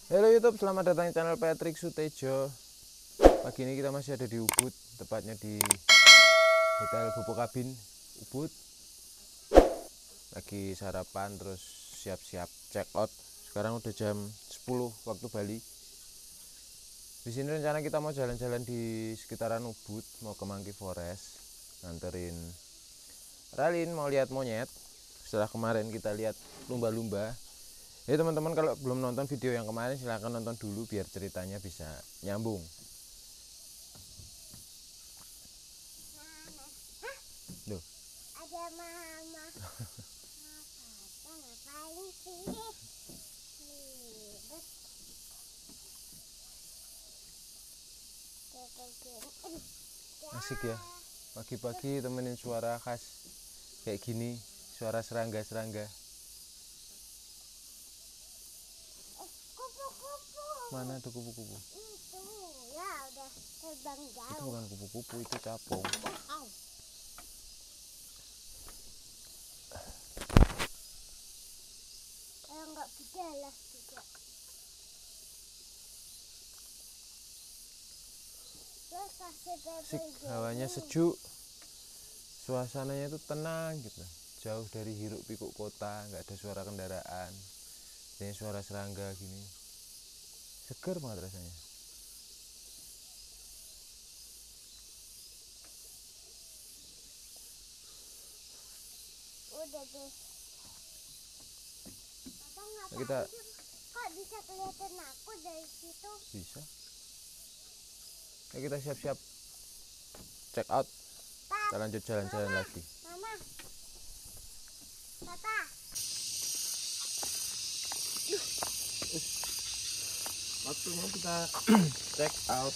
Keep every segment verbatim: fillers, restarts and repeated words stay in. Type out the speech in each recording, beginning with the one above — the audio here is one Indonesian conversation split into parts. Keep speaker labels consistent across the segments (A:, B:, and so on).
A: Halo YouTube, selamat datang di channel Patrick Sutejo. Pagi ini kita masih ada di Ubud, tepatnya di Hotel Bopo Cabin Ubud. Lagi sarapan terus siap-siap check out. Sekarang udah jam sepuluh waktu Bali. Di sini rencana kita mau jalan-jalan di sekitaran Ubud, mau ke Monkey Forest, nganterin Ralin mau lihat monyet. Setelah kemarin kita lihat lumba-lumba. Jadi teman-teman kalau belum nonton video yang kemarin silahkan nonton dulu biar ceritanya bisa nyambung. Duh.
B: Ada mama. Papa ngapain sih? Ribet.
A: Asik ya. Pagi-pagi temenin suara khas kayak gini, suara serangga-serangga. Mana ada kupu-kupu?
B: Itu ya udah terbang jauh.
A: Itu bukan kupu-kupu, itu capung.
B: Wow. Kalau nggak berjalan juga.
A: Asik, hawanya sejuk, suasananya itu tenang gitu, jauh dari hiruk pikuk kota, nggak ada suara kendaraan, ini suara serangga gini. Seger banget rasanya.
B: Udah deh. Papa
A: Kita
B: kok bisa kelihatan aku dari situ?
A: bisa. Ya, kita siap-siap check out. Kita lanjut jalan-jalan lagi.
B: Mama. Papa.
A: Waktunya kita check out.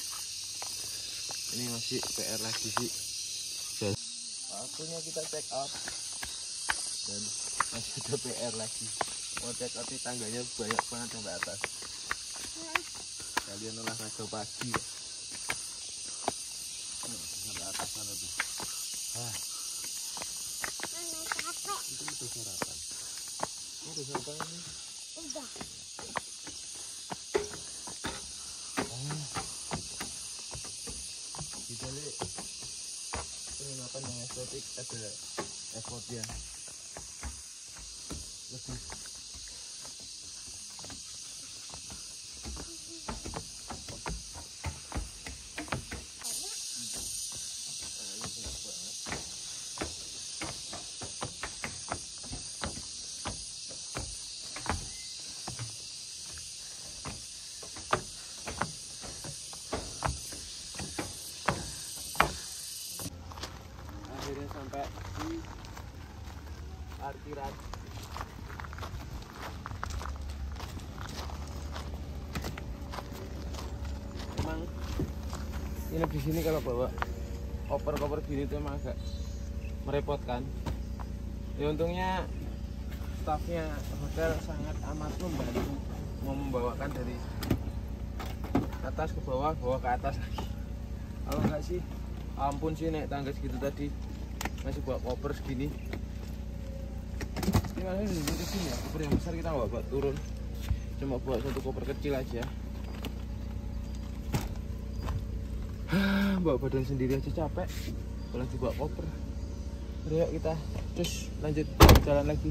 A: Ini masih P R lagi sih. Dan waktunya kita check out. Dan masih ada P R lagi. Mau check out, tangganya banyak banget sampai atas. Kalian olahraga pagi ya. Sampai atas sana tuh. Ah.
B: Mana capek?
A: Itu udah sarapan. Ini udah sarapan ini.
B: Udah.
A: Di balik penginapan yang estetik ada effortnya lebih. Akhirnya sampai di parkiran. Emang ini di sini kalau bawa koper-koper gini tuh emang agak merepotkan. Ya untungnya stafnya hotel sangat amat membantu, mau membawakan dari atas ke bawah, bawah ke atas lagi. Kalau enggak sih, ampun sih naik tangga segitu tadi masih bawa koper segini. Ini masih di sini ya, koper yang besar kita nggak bawa turun, cuma bawa satu koper kecil aja. Bawa badan sendiri aja capek, apalagi bawa koper. Yuk kita terus lanjut jalan lagi.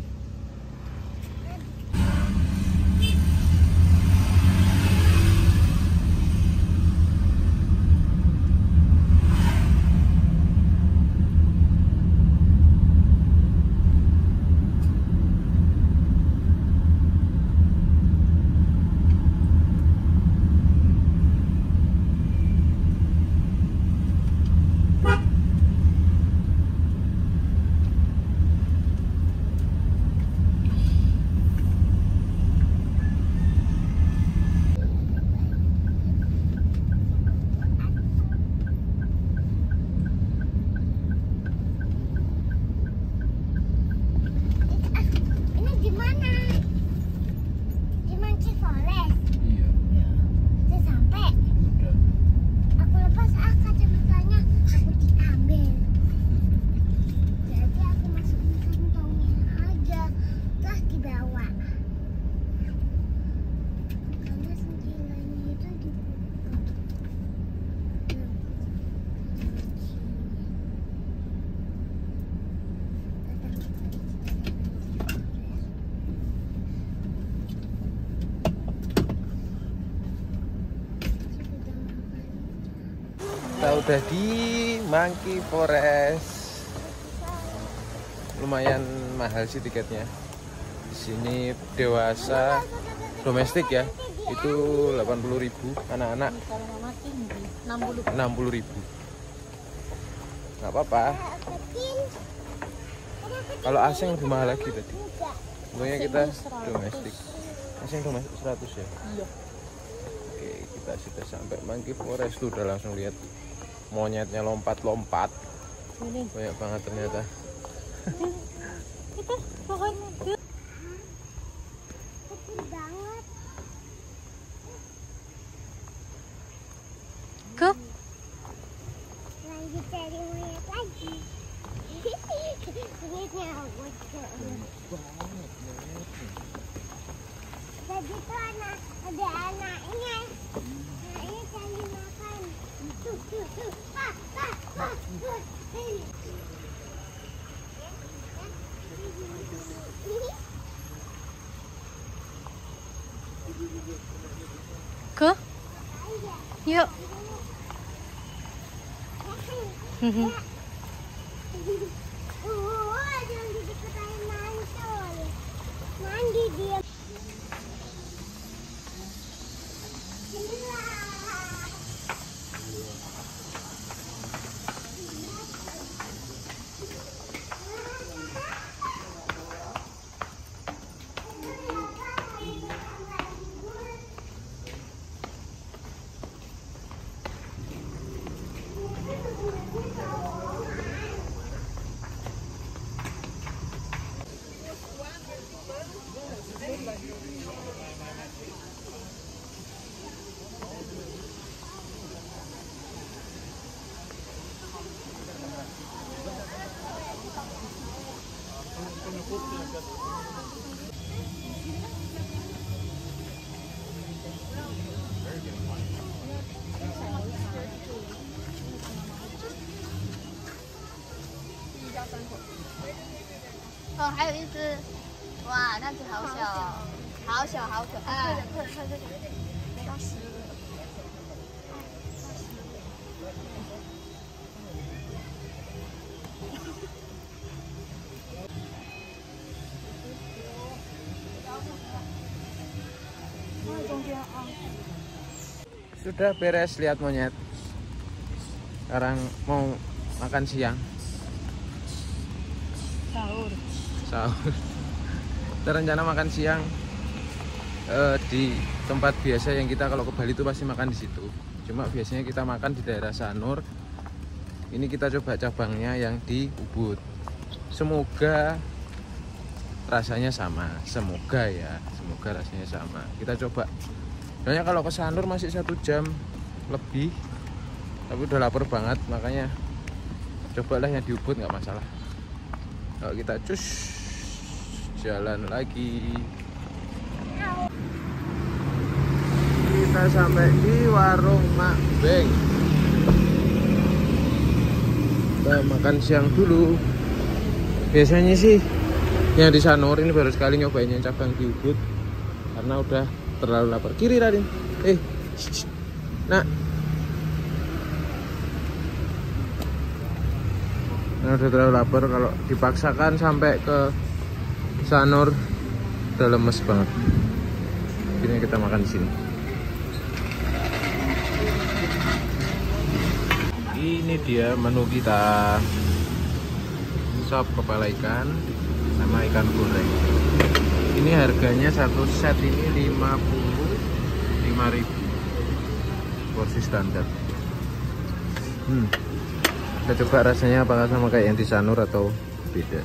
A: Kita udah di Monkey Forest. Lumayan mahal sih tiketnya. Di sini dewasa domestik ya, itu delapan puluh ribu, anak-anak enam puluh ribu. Nggak apa-apa. Kalau asing lebih mahal lagi tadi. Pokoknya kita domestik. Asing domestik seratus ya.
C: Iya.
A: Oke, kita sudah sampai Monkey Forest tuh, udah langsung lihat monyetnya lompat-lompat. Banyak banget ternyata.
C: Itu pokoknya
B: kecil banget.
C: ke
B: Lanjut cari monyet lagi. Monyetnya bocor. Tadi tuh anak, ada anaknya. Anaknya cari makan. Tuh, tuh, tuh. Ah, ah, ah, ah.
C: ke yuk.
B: Oh, jangan di dekat air mancur. Mandi dia.
C: 哦，还有一只，哇，那只好小哦，好小，好可爱。快点，快点，快点，没到十。
A: Sudah beres lihat monyet. Sekarang mau makan siang.
C: Sahur.
A: Sahur. Kita rencana makan siang eh, di tempat biasa yang kita kalau ke Bali itu pasti makan di situ. Cuma biasanya kita makan di daerah Sanur. Ini kita coba cabangnya yang di Ubud. Semoga rasanya sama. Semoga ya, semoga rasanya sama. Kita coba. Soalnya kalau ke Sanur masih satu jam lebih, tapi udah lapar banget, makanya cobalah yang di Ubud, nggak masalah. Kalau kita cus jalan lagi, kita sampai di warung Mak Beng. Kita makan siang dulu. Biasanya sih yang di Sanur, ini baru sekali nyobain yang cabang di Ubud karena udah terlalu lapar. Kiri Radin. Eh, shh, shh. Nah, nah udah terlalu lapar. Kalau dipaksakan sampai ke Sanur udah lemes banget. Ini kita makan di sini. Ini dia menu kita. Sop kepala ikan sama ikan goreng. Ini harganya satu set ini lima puluh lima ribu, porsi standar. Hmm. Kita coba rasanya apakah sama kayak yang di Sanur atau beda.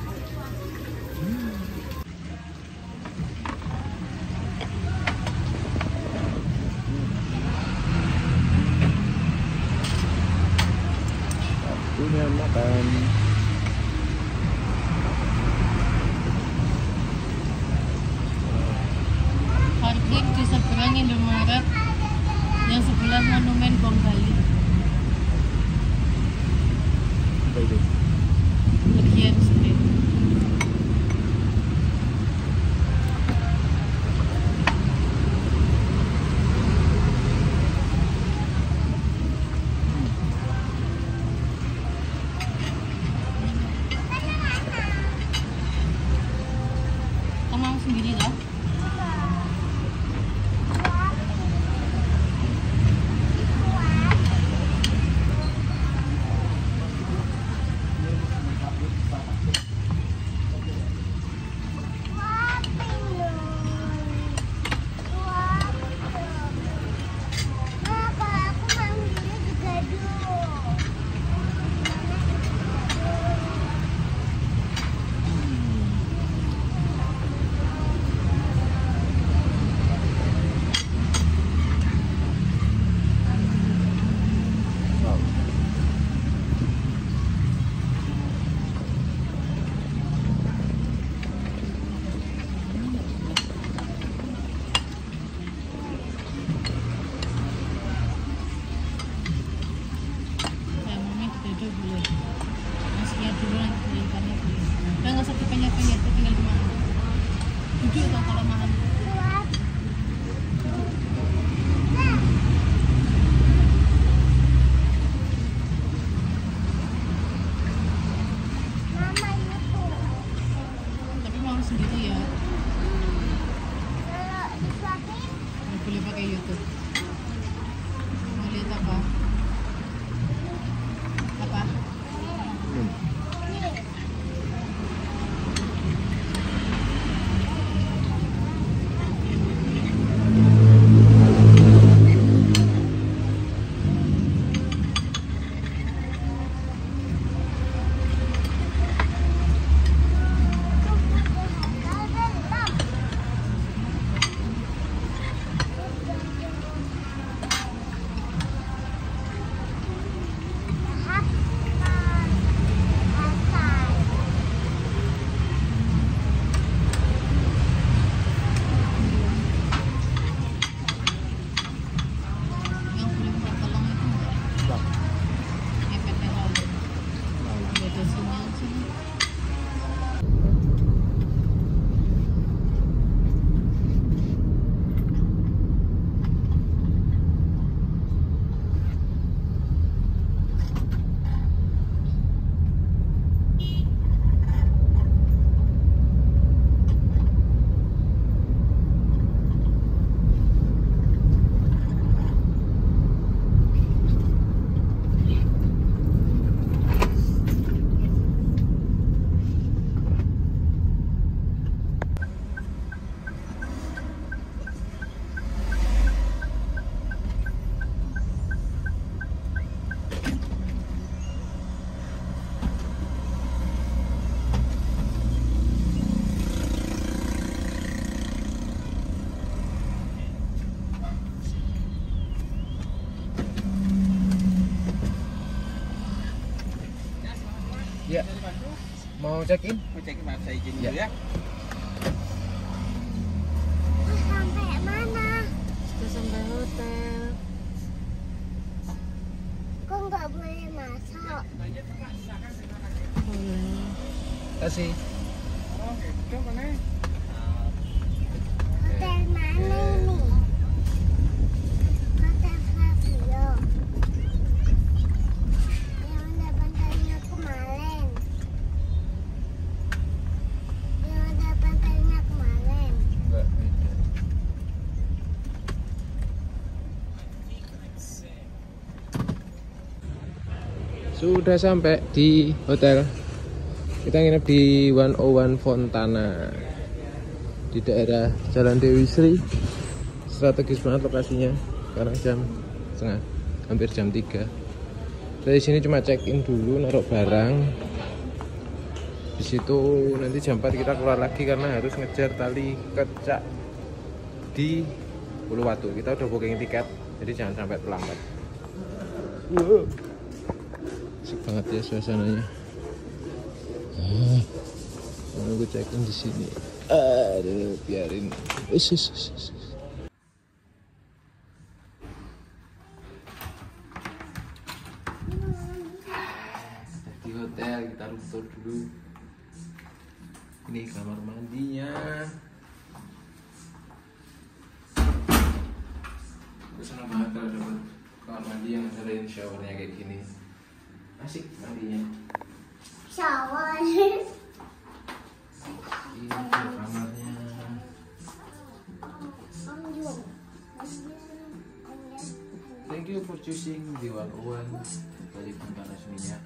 A: Waktunya makan.
C: Parkir di seberang Indomaret, yang sebelah Monumen Bom Bali.
A: Apa itu?
C: Bagian street. sendiri lah.
A: Ya, mau check in?
D: Mau check in, maaf saya izin dulu
A: Ya.
D: ya.
B: Sampai mana?
C: Sudah sampai hotel.
B: Kok nggak boleh masuk?
C: Boleh.
A: Kasih.
D: Oh, itu mana?
B: Hotel mana ini? Hotel Flavio. Yang ada pantainya kemarin. Yang ada pantainya kemarin.
A: Enggak, beda. Sudah sampai di hotel. Kita nginep di seratus satu Fontana di daerah Jalan Dewi Sri. Strategis banget lokasinya. Sekarang jam setengah, hampir jam tiga. Dari sini cuma check in dulu, naruh barang. Di situ nanti jam empat kita keluar lagi karena harus ngejar tali kecak di Uluwatu. Kita udah booking tiket, jadi jangan sampai terlambat. Wow. Asik banget ya suasananya. Ah, menunggu check in di sini. Aduh, biarin. Is, is, is, is. Di hotel kita room tour dulu. Ini kamar mandinya. Gue senang banget kalau dapat kamar mandi yang ada showernya kayak gini. Asik mandinya.
B: Shower.
A: Ini kamarnya. Thank you for choosing di one oh one Telepon panas minyak.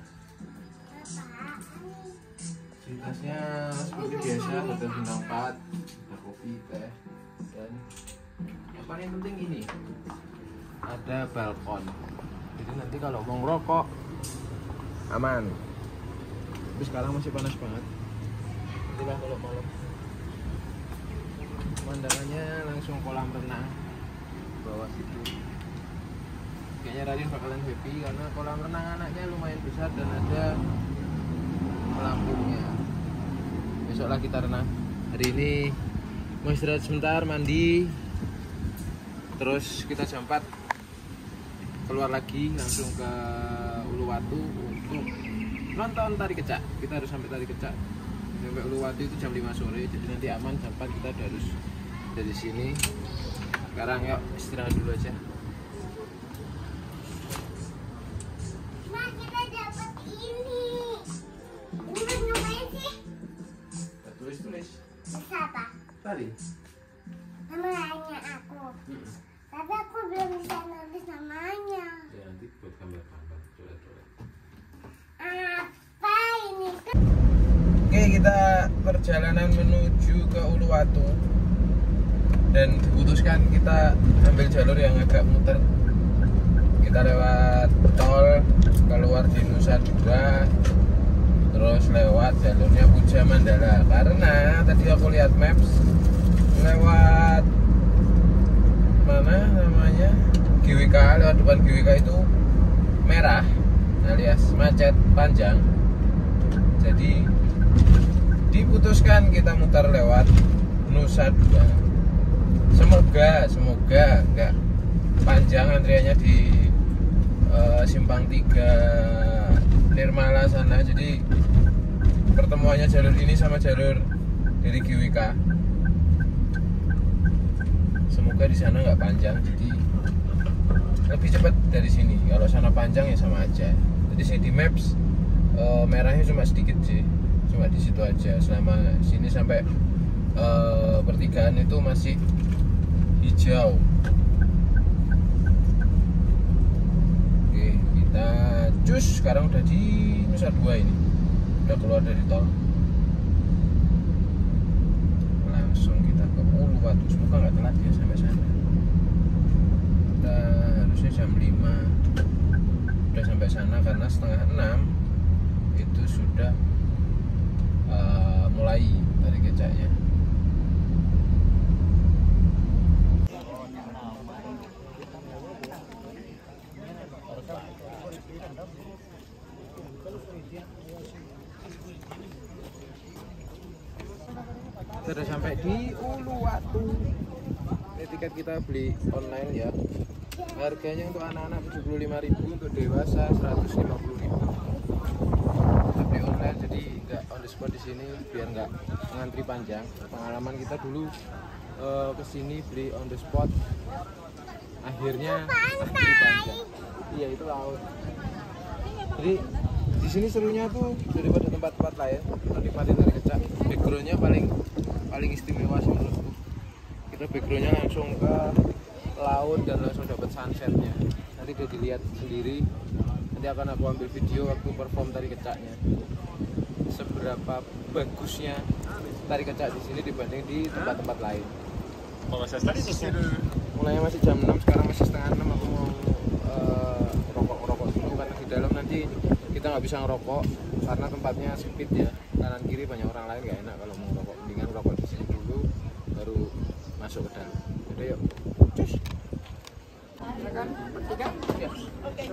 A: Fasilitasnya seperti biasa, hotel bintang empat, ada kopi, teh, dan yang paling penting ini ada balkon. Jadi nanti kalau mau ngerokok aman. Tapi sekarang masih panas banget. Itulah kalau malam. Pemandangannya langsung kolam renang bawah situ. Kayaknya Radin bakalan happy karena kolam renang anaknya lumayan besar dan ada pelampungnya. Besok lah kita renang. Hari ini mau istirahat sebentar, mandi, terus kita jam empat keluar lagi langsung ke Uluwatu untuk nonton tari kecak. Kita harus sampai tari kecak. Sampai Uluwatu itu jam lima sore, jadi nanti aman jam empat kita harus dari sini. Sekarang yuk istirahat dulu aja.
B: Ma, kita dapat ini. Ini buat ngapain sih?
A: Tulis-tulis.
B: Bisa apa?
A: Tadi.
B: Nama nanya aku.
A: Hmm.
B: Tapi aku belum bisa nulis namanya.
A: Ya nanti buat gambar-gambar, coret-coret.
B: Apa ini?
A: Oke, kita perjalanan menuju ke Uluwatu dan diputuskan kita ambil jalur yang agak muter. Kita lewat tol keluar di Nusa Dua, terus lewat jalurnya Puja Mandala karena tadi aku lihat maps lewat mana namanya G W K, lewat depan G W K itu merah alias macet panjang. Jadi diputuskan kita mutar lewat Nusa Dua. Semoga semoga enggak panjang antriannya di uh, Simpang tiga Nirmala sana. Jadi pertemuannya jalur ini sama jalur dari G W K. Semoga di sana nggak panjang, jadi lebih cepat dari sini. Kalau sana panjang ya sama aja. Jadi sih di maps uh, merahnya cuma sedikit sih, cuma di situ aja. Selama sini sampai uh, pertigaan itu masih hijau. Oke, kita cus sekarang udah di Nusa Dua ini, udah keluar dari tol. Langsung kita ke Uluwatu. Semoga nggak telat ya sampai sana. Kita harusnya jam lima udah sampai sana karena setengah enam itu sudah uh, mulai dari kecaknya. Sudah sampai di Uluwatu. Ini tiket kita beli online ya. Harganya untuk anak-anak tujuh puluh lima ribu, untuk dewasa seratus lima puluh ribu. Kita beli online jadi nggak on the spot di sini biar nggak ngantri panjang. Pengalaman kita dulu uh, kesini beli on the spot, akhirnya antri panjang. Iya itu laut. Jadi di sini serunya tuh daripada tempat-tempat lain, nikmatin tari kecak. Backgroundnya paling paling istimewa sih menurutku. Kita backgroundnya langsung ke laut dan langsung dapat sunsetnya. Nanti udah dilihat sendiri. Nanti akan aku ambil video waktu perform tari kecaknya. Seberapa bagusnya tari kecak di sini dibanding di tempat-tempat lain. Mulainya masih jam enam, sekarang masih setengah enam. Aku mau uh, rokok-rokok dulu karena di dalam nanti kita nggak bisa ngerokok karena tempatnya sempit ya. Kanan kiri banyak orang lain, nggak enak kalau mau ngerokok. Mendingan rokok di sini dulu baru masuk ke dalam. Udah yuk. Cus. Silakan bertiga. Ya. Oke.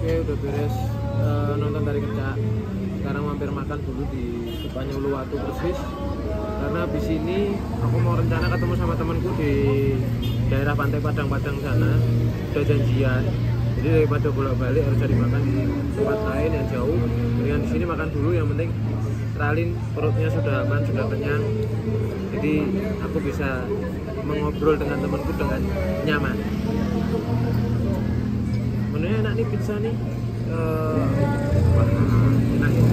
A: Oke, udah beres uh, nonton Tari Kecak. Sekarang mampir makan dulu di depannya Uluwatu persis. Karena habis ini aku mau rencana ketemu sama temanku di daerah Pantai Padang-Padang sana. Udah janjian. Jadi daripada bolak-balik harus cari makan di tempat lain yang jauh. Mendingan di sini makan dulu, yang penting Ralin perutnya sudah aman, sudah kenyang. Jadi aku bisa mengobrol dengan temanku dengan nyaman. Menunya enak nih, pizza nih. Uh, wah, enak ya.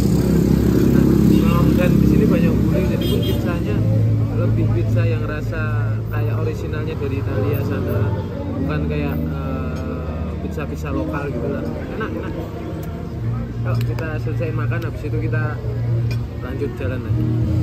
A: Nah, dan di sini banyak guling, jadi pun pizzanya lebih pizza yang rasa kayak originalnya dari Italia sana, bukan kayak uh, pizza-pizza lokal gitu lah. Enak, enak. Kalau kita selesai makan, habis itu kita lanjut jalan lagi.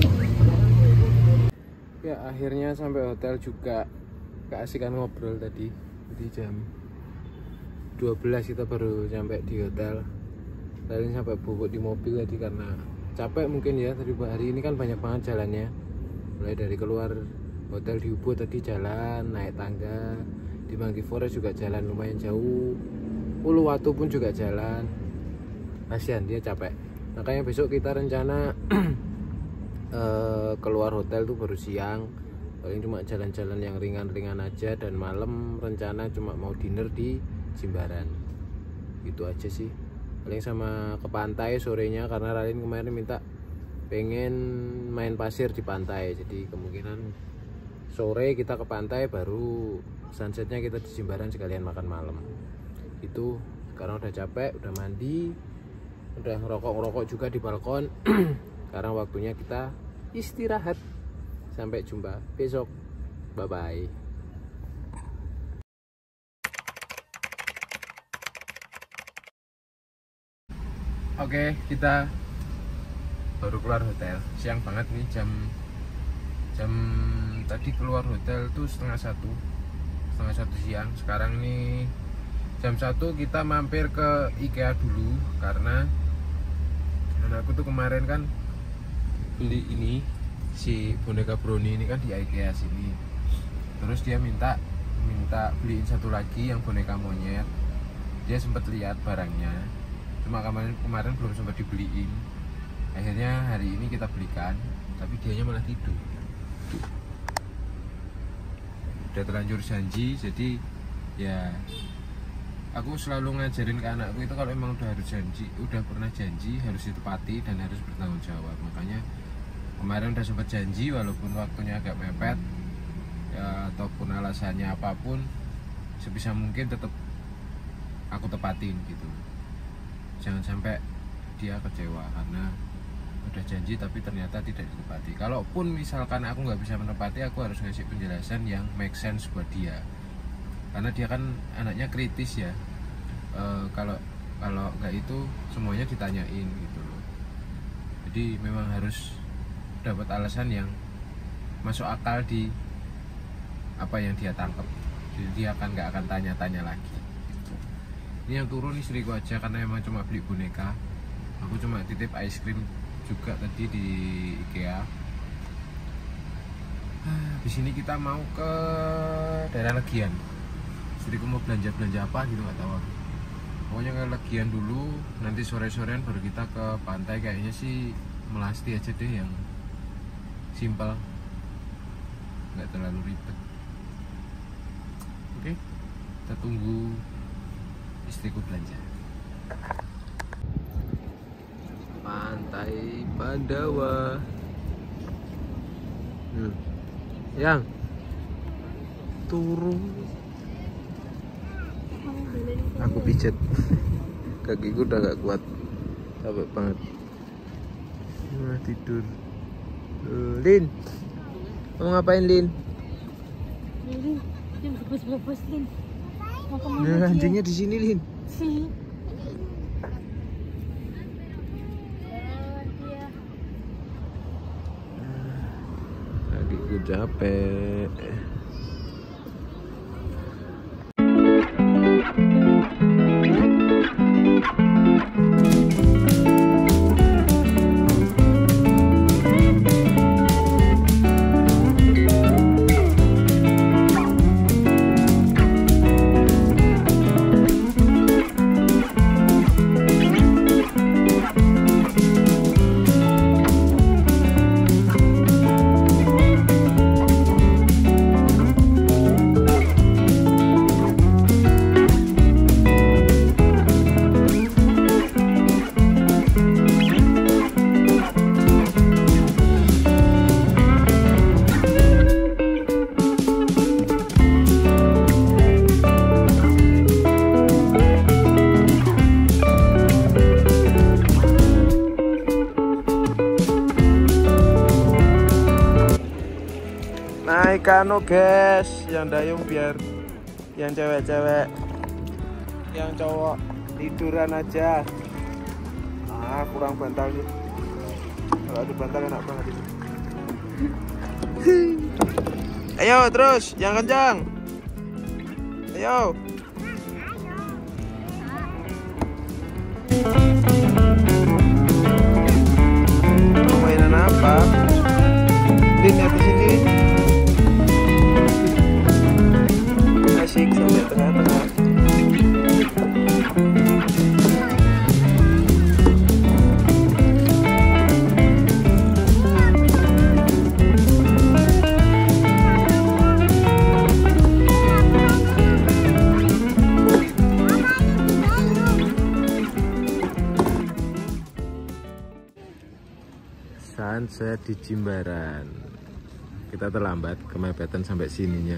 A: Ya, akhirnya sampai hotel juga. Keasikan ngobrol tadi. Jadi jam dua belas kita baru sampai di hotel. Tadi sampai bubuk di mobil tadi karena capek mungkin ya. Tadi hari ini kan banyak banget jalannya. Mulai dari keluar hotel di Ubud tadi jalan, naik tangga. Di Manggi Forest juga jalan lumayan jauh. Uluwatu pun juga jalan. Kasihan dia capek. Makanya besok kita rencana uh, keluar hotel tuh baru siang. Paling cuma jalan-jalan yang ringan-ringan aja, dan malam rencana cuma mau dinner di Jimbaran. Gitu aja sih. Paling sama ke pantai sorenya, karena Ralin kemarin minta pengen main pasir di pantai. Jadi kemungkinan sore kita ke pantai, baru sunsetnya kita di Jimbaran sekalian makan malam. Itu sekarang udah capek, udah mandi, udah ngerokok-ngerokok juga di balkon. Sekarang waktunya kita istirahat. Sampai jumpa besok. Bye bye. Oke, kita baru keluar hotel. Siang banget nih, jam jam tadi keluar hotel tuh setengah satu, setengah satu siang. Sekarang nih jam satu, kita mampir ke IKEA dulu karena anakku tuh kemarin kan beli ini, si boneka brownie ini kan di IKEA sini. Terus dia minta minta beliin satu lagi yang boneka monyet. Dia sempat lihat barangnya, cuma kemarin kemarin belum sempat dibeliin. Akhirnya hari ini kita belikan, tapi dianya malah tidur. Udah terlanjur janji, jadi ya aku selalu ngajarin ke anakku itu kalau emang udah harus janji, udah pernah janji harus ditepati dan harus bertanggung jawab. Makanya kemarin udah sempat janji, walaupun waktunya agak mepet ya, ataupun alasannya apapun, sebisa mungkin tetap aku tepatin gitu. Jangan sampai dia kecewa karena udah janji tapi ternyata tidak ditepati. Kalaupun misalkan aku nggak bisa menepati, aku harus ngasih penjelasan yang make sense buat dia, karena dia kan anaknya kritis ya. E, kalau kalau nggak itu semuanya ditanyain gitu loh. Jadi memang harus dapat alasan yang masuk akal di apa yang dia tangkap. Jadi dia akan nggak akan tanya-tanya lagi. Ini yang turun istriku aja karena emang cuma beli boneka. Aku cuma titip ice cream juga tadi di IKEA. Di sini kita mau ke daerah Legian. Istriku mau belanja-belanja apa gitu nggak tahu. Pokoknya ke Legian dulu. Nanti sore-sorean baru kita ke pantai. Kayaknya sih Melasti aja deh yang simpel, nggak terlalu ribet. Oke, kita tunggu istriku belanja. Pantai Pandawa. Hmm. Yang turun. Aku pijat. Kakiku udah gak kuat, capek banget. Nah, tidur. Uh, Lin, mau ngapain Lin?
C: Lin, Lin bebas-bebas Lin. Mau kemana?
A: Nah, anjingnya di sini Lin.
C: Sini.
A: Kakiku capek. kano guys, yang dayung biar yang cewek-cewek, yang cowok tiduran aja. Ah kurang bantal nih, kalau ada bantal enak banget ini. Ayo terus, yang kencang. Ayo. Mau mainan apa? Din, lihat di sini. Asik sampai tengah-tengah. Sunset di Jimbaran. Kita terlambat, kemepetan sampai sininya.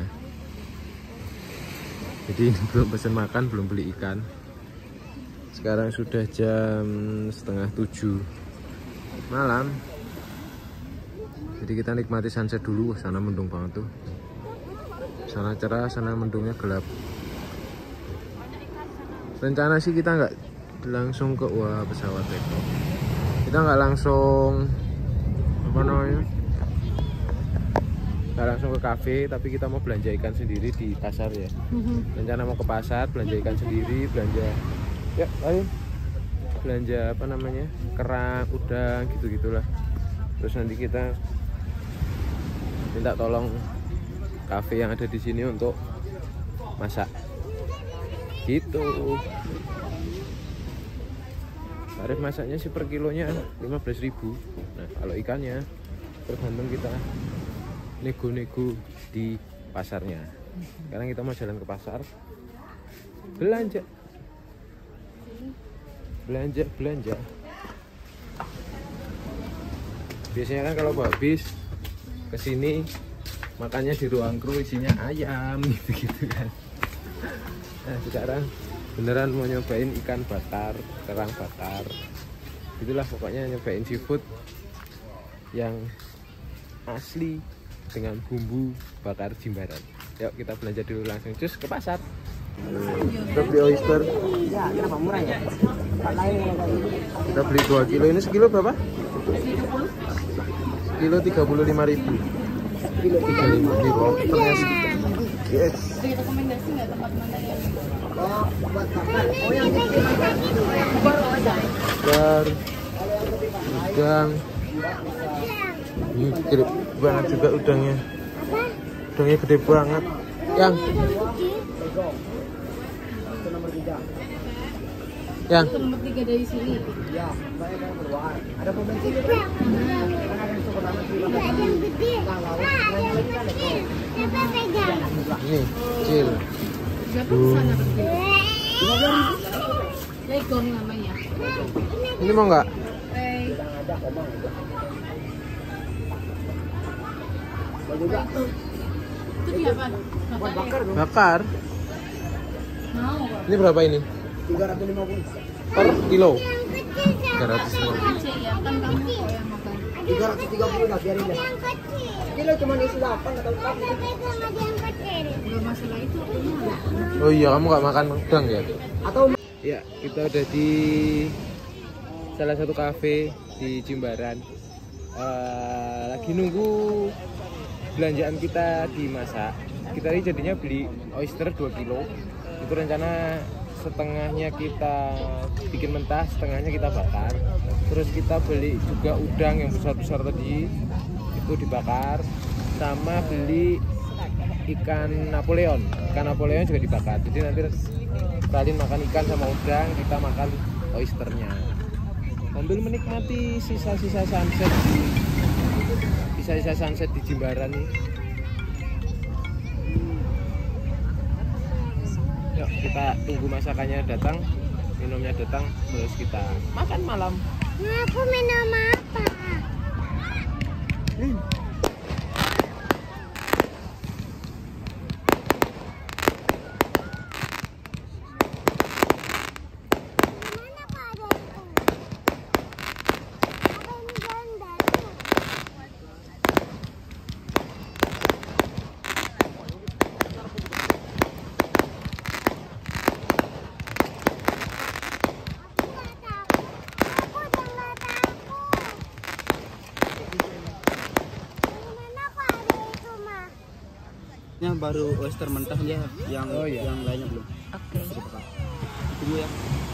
A: Jadi ini belum pesan makan, belum beli ikan. Sekarang sudah jam setengah tujuh malam. Jadi kita nikmati sunset dulu. Sana mendung banget tuh. Sana cerah, sana mendungnya gelap. Rencana sih kita nggak langsung ke wah pesawat itu. Kita nggak langsung apa namanya? Nggak langsung ke kafe, tapi kita mau belanja ikan sendiri di pasar ya. Rencana mau ke pasar, belanja ikan sendiri, belanja ya, ayo belanja apa namanya, kerang, udang, gitu-gitulah. Terus nanti kita minta tolong kafe yang ada di sini untuk masak, gitu. Tarif masaknya sih per kilonya lima belas ribu. Nah kalau ikannya tergantung kita nego-nego di pasarnya. Sekarang kita mau jalan ke pasar, belanja belanja belanja biasanya kan kalau habis kesini makannya di ruang kru, isinya ayam gitu-gitu kan. Nah sekarang beneran mau nyobain ikan bakar, kerang bakar, itulah pokoknya nyobain seafood yang asli dengan bumbu bakar Jimbaran. Yuk kita belanja dulu, langsung cus ke pasar. Kita beli oyster. Kita beli dua kilo. Ini sekilo berapa? Kilo tiga puluh lima ribu. Kilo tiga puluh lima ribu. Ternyata. Yes.
C: Rekomendasi nggak tempat mana yang
A: Bakar, udang. Ini gede banget juga udangnya. Udangnya gede banget. Yang Yang
C: nomor tiga dari sini.
B: Ya, banyak yang keluar. Ada pemain sini kan? Ada yang gede. Siapa pegang?
A: ini kecil.
C: Berapa sana kecil? lima belas ribu. Legong namanya.
A: Ini mau nggak?
C: Eh. Itu dia apa?
B: Bakar dong.
A: Bakar.
C: Mau kok.
A: Ini berapa ini?
B: tiga ratus lima puluh.
A: Per kilo.
B: Yang kecil
A: tiga ratus lima puluh.
C: Kecil ya, kan kamu kok yang makan.
B: tiga ratus tiga puluh lah biarin deh.
C: Yang kecil.
B: Kilo cuma isi delapan atau empat.
C: Belum masalah itu.
A: Oh iya, kamu nggak makan udang ya?
B: Atau
A: Ya, kita udah di salah satu kafe di Jimbaran. Uh, lagi nunggu belanjaan kita dimasak. Kita ini jadinya beli oyster dua kilo. Itu rencana setengahnya kita bikin mentah, setengahnya kita bakar. Terus kita beli juga udang yang besar-besar tadi, itu dibakar. Sama beli ikan Napoleon. Ikan Napoleon juga dibakar. Jadi nanti kalian makan ikan sama udang, kita makan oysternya. Sambil menikmati sisa-sisa sunset di sisa-sisa sunset di Jimbaran nih. Yuk kita tunggu masakannya datang, minumnya datang, terus kita makan malam.
B: Nah, aku minum apa?
A: Hmm.
D: kan baru oyster mentahnya, yang
A: Oh, iya.
D: yang lainnya belum.
C: Oke.
D: Tunggu ya.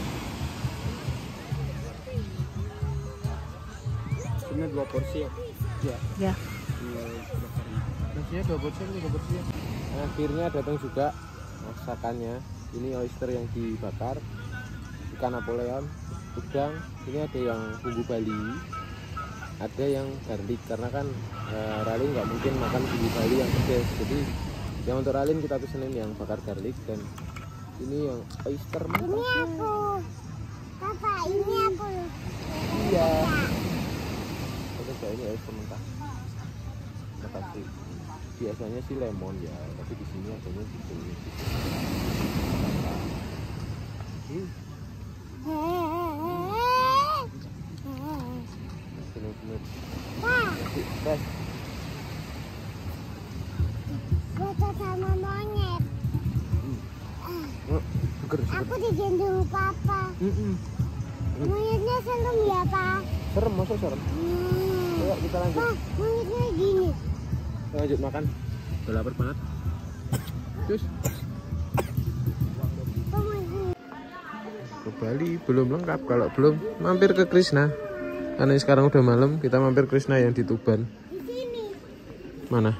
D: Ini dua porsi ya. Ya.
C: Ya.
A: Nasinya dua porsi, dua porsi ya. Akhirnya datang juga masakannya. Ini oyster yang dibakar, ikan Napoleon, udang. Ini ada yang bumbu Bali, ada yang garlic. Karena kan e, Ralin nggak mungkin makan bumbu Bali yang pedas. Jadi yang untuk Ralin kita pesenin yang bakar garlic, dan ini yang oyster
B: Ini
A: mentah.
B: aku. Papa, ini aku.
A: Iya. Coba ini oyster mentah. Makasih. Biasanya sih lemon ya, tapi di sini adanya gitu. Hmm, bener-bener.
B: Pak,
A: Tes.
B: foto sama monyet.
A: Oh, seger, seger.
B: Aku digendong papa.
A: Mm-mm.
B: Monyetnya serem ya, Pak?
A: Serem, masa serem?
B: Hmm.
A: Ayo kita lanjut.
B: Pak, monyetnya gini.
A: Kita lanjut makan. Udah lapar banget. Terus
B: Pak, monyetnya.
A: ke Bali belum lengkap. Kalau belum, mampir ke Krishna. Karena sekarang udah malam, kita mampir Krishna yang di Tuban.
B: Di sini.
A: Mana?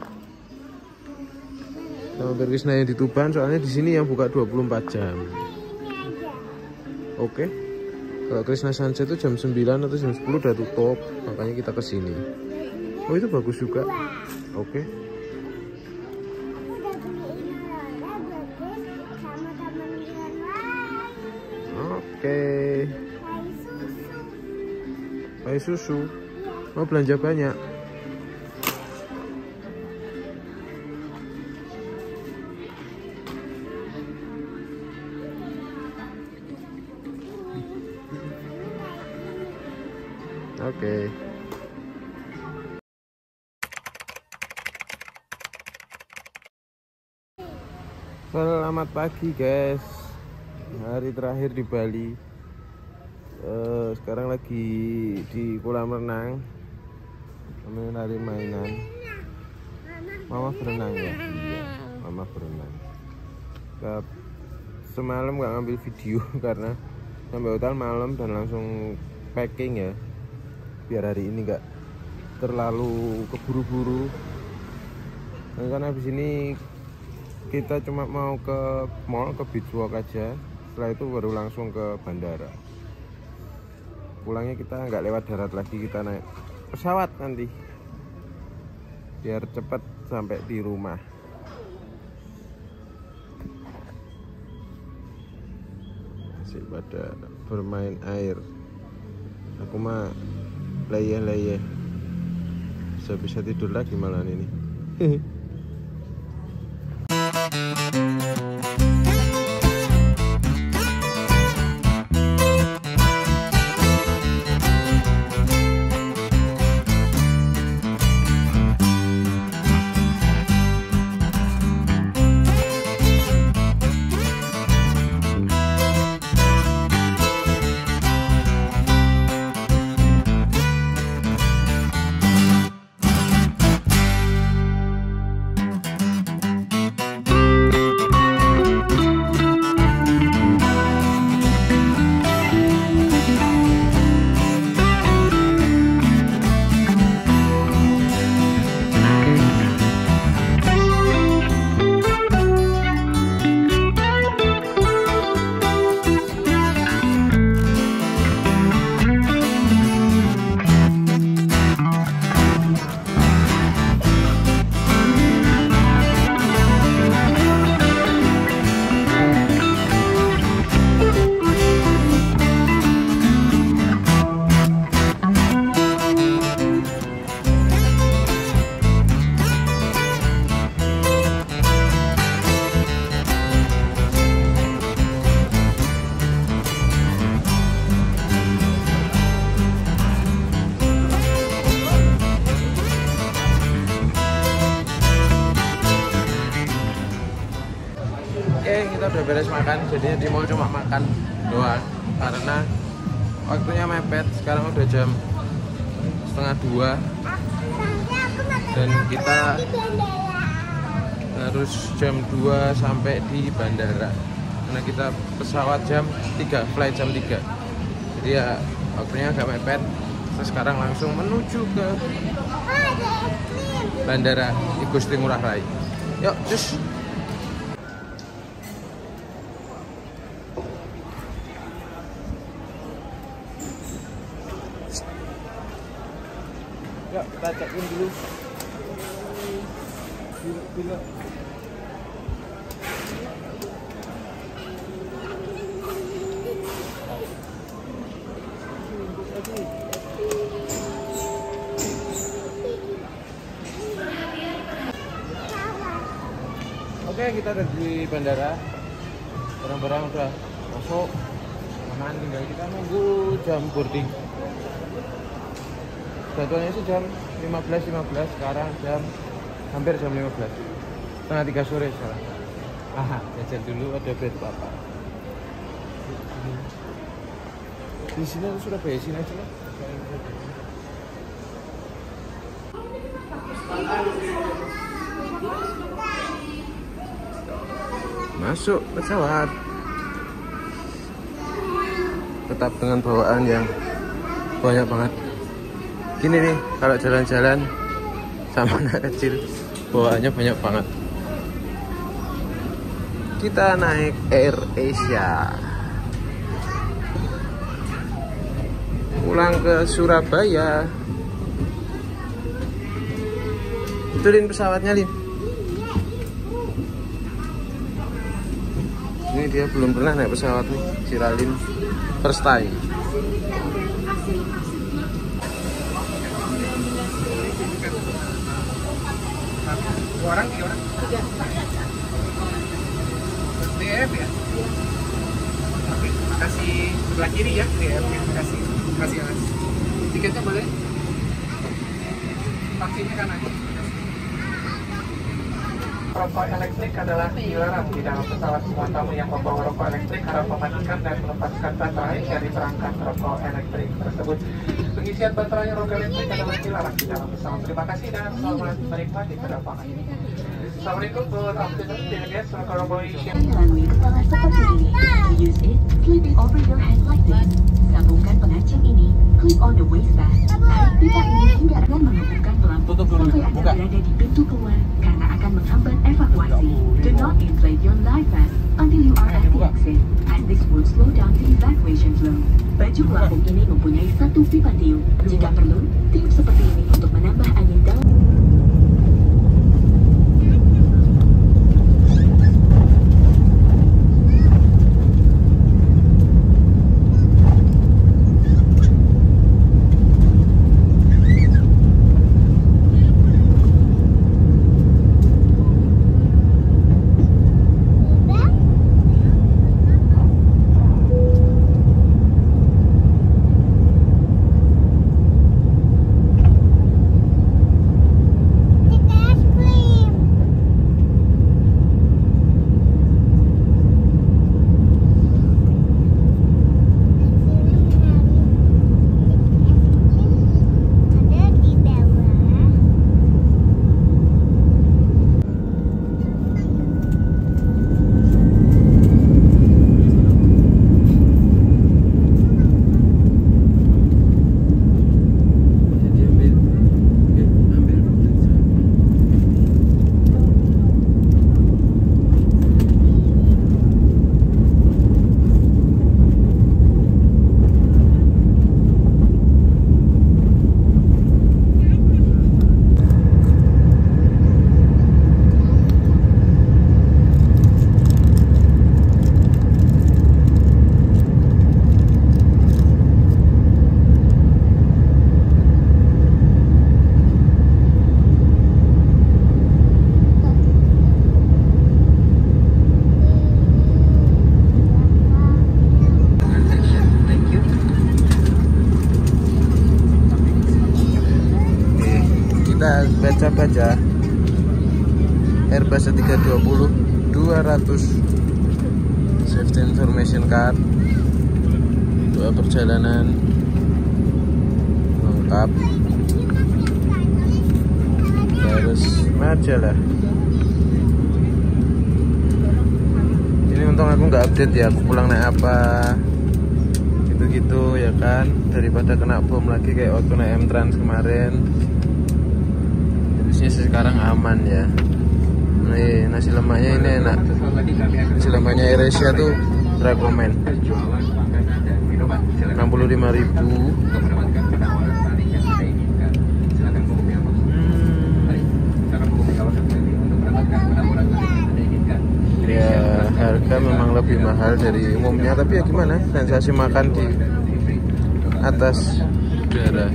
A: Kita mampir Krishna yang di Tuban, soalnya di sini yang buka dua puluh empat jam.
B: Ini aja.
A: Oke. Kalau Krishna Sunset itu jam sembilan atau jam sepuluh udah tutup, makanya kita ke sini. Oh, itu bagus juga. Oke.
B: Aku udah beliin oleh-oleh buat Chris sama teman yang lain.
A: Oke.
B: Kayak susu.
A: Kayak susu. Mau belanja banyak. Oke. Selamat pagi guys. Hari terakhir di Bali. Eh, sekarang lagi di kolam renang. Kami lari mainan. Mama berenang ya. Iya, Mama berenang. Ke- Semalam nggak ngambil video karena sampai hotel malam dan langsung packing ya. Biar hari ini nggak terlalu keburu-buru. Dan karena habis ini kita cuma mau ke mall, ke beach walk aja. Setelah itu baru langsung ke bandara. Pulangnya kita nggak lewat darat lagi, kita naik pesawat nanti biar cepat sampai di rumah. Masih pada bermain air. Aku mah leyeh-leyeh, bisa-bisa tidur lagi malam ini. Kita udah beres makan, jadinya di mall cuma makan doang karena waktunya mepet. Sekarang udah jam setengah dua
B: Nanti aku makan
A: dan kita
B: di bandara.
A: harus jam dua sampai di bandara karena kita pesawat jam tiga, flight jam tiga, jadi ya waktunya agak mepet. Terus sekarang langsung menuju ke Bandara Igusti Ngurah Rai. Yuk, cus. Yuk, kita check-in dulu. Bila Oke, kita ada di bandara. Barang-barang udah masuk. Aman, tinggal kita nunggu jam boarding. Jadwalnya sih jam lima belas lima belas, sekarang jam hampir jam lima belas. Setengah tiga sore sekarang. Aha, jajan dulu ada bed papa. Di sini sudah besin aja lah. Masuk pesawat, tetap dengan bawaan yang banyak banget. Gini nih, kalau jalan-jalan sama anak kecil, bawaannya banyak banget. Kita naik Air Asia, pulang ke Surabaya. Betulin pesawatnya, Lin. Ini dia belum pernah naik pesawat nih, si Ralin first time.
E: Dua orang, tiga orang? Tiga. D F ya? Oke, makasih. Sebelah kiri ya, D F ya. Makasih. Makasih Mas. Tiketnya boleh? Vaksinnya kan aja. Rokok elektrik adalah dilarang di dalam pesawat. Semua tamu yang membawa rokok elektrik harus mematikan dan melepaskan baterai dari perangkat rokok elektrik tersebut. Pengisian baterai rokok elektrik adalah dilarang di dalam pesawat. Terima kasih dan selamat menikmati penerbangan. Assalamualaikum, good afternoon, dear guests. Collaboration.
F: Melalui kepala seperti ini. To use it, flip it over your head like this. Sambungkan pengancing ini, clip on the waistband. Tarik pipa ini hingga akan menghubungkan pelampu sampai Anda berada di pintu keluar karena akan menghambat evakuasi. Do not inflate your life vest until you are at the exit, as this will slow down the evacuation flow. Baju pelampung ini mempunyai satu pipa tiup. Jika perlu, tiup seperti ini untuk menambah angin dalam.
A: Baca-baca Airbus A tiga dua nol dua ratus safety information card, dua perjalanan lengkap, terus majalah. untung aku nggak update ya, aku pulang naik apa gitu-gitu ya kan, daripada kena bom lagi kayak waktu naik M Trans kemarin. Habisnya sekarang aman ya. Nih nasi lemaknya ini enak, nasi lemaknya AirAsia tuh rekomen enam puluh lima ribu. Ya harga memang lebih mahal dari umumnya, tapi ya gimana, sensasi makan di atas udara.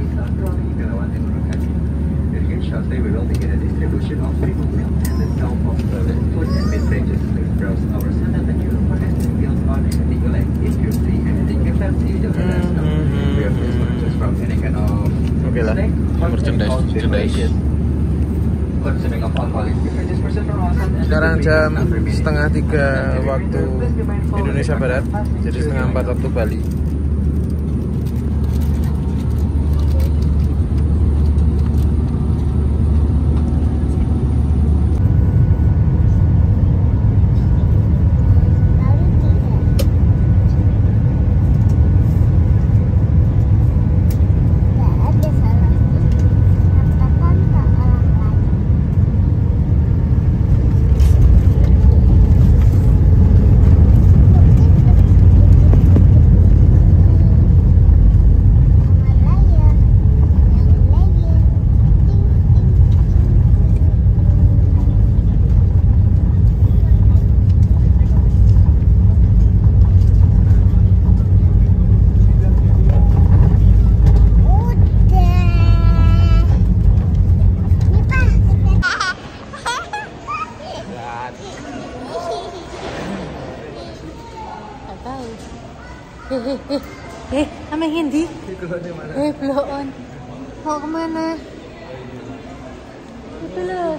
A: Oke lah, merchandise, merchandise. Sekarang jam setengah tiga waktu Indonesia Barat, jadi setengah empat waktu Bali.
C: Eh, eh, eh, eh, sama Hindi. Eh, blow on. Mau kemana? Itu loh.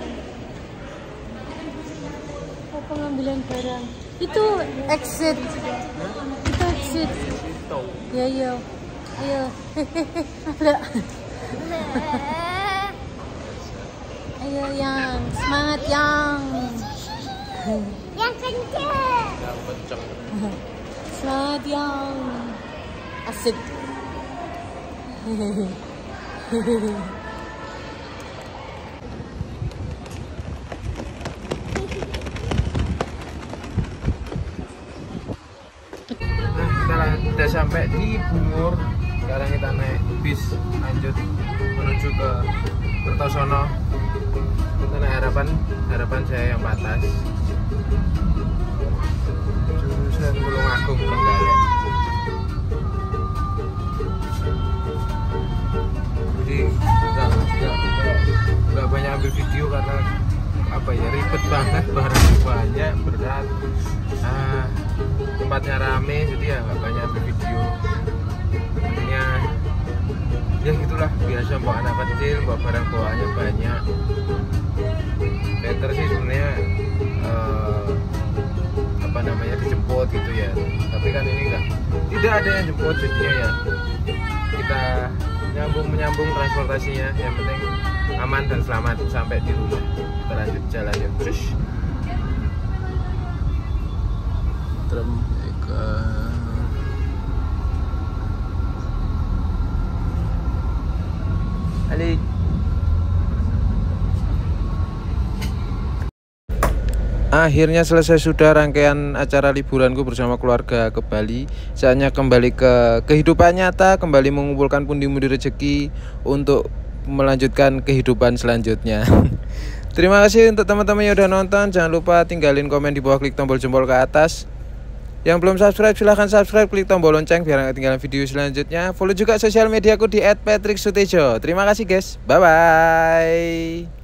C: Mau pengambilan barang. Itu exit. Itu exit. Ya, ya. Ayo. Ada. Ayo yang semangat yang.
B: Yang kenceng.
A: Yang kenceng.
C: Semangat yang asik.
A: Nah, kita udah sampai di Bungur. Sekarang kita naik bis lanjut menuju ke Kertosono. Kita naik harapan, harapan saya yang batas. Jurusan Tulungagung Trenggalek. Jadi nggak nggak nggak banyak ambil video karena apa ya, ribet banget, barang banyak, berat, ah, tempatnya rame, jadi ya nggak banyak ambil video. Intinya ya gitulah, biasa bawa anak kecil, bawa barang bawaannya banyak. Better sih sebenarnya uh, apa namanya dijemput gitu ya, tapi kan ini enggak, tidak ada yang jemput, jadinya ya kita nyambung menyambung transportasinya, yang penting aman dan selamat sampai di rumah. Kita lanjut jalan ya, terus Trem Eka. Alik. Akhirnya selesai sudah rangkaian acara liburanku bersama keluarga ke Bali. Saatnya kembali ke kehidupan nyata, kembali mengumpulkan pundi-pundi rezeki untuk melanjutkan kehidupan selanjutnya. Terima kasih untuk teman-teman yang udah nonton. Jangan lupa tinggalin komen di bawah, klik tombol jempol ke atas. Yang belum subscribe silahkan subscribe, klik tombol lonceng biar nggak ketinggalan video selanjutnya. Follow juga sosial mediaku di et patrick sutejo. Terima kasih guys, bye bye.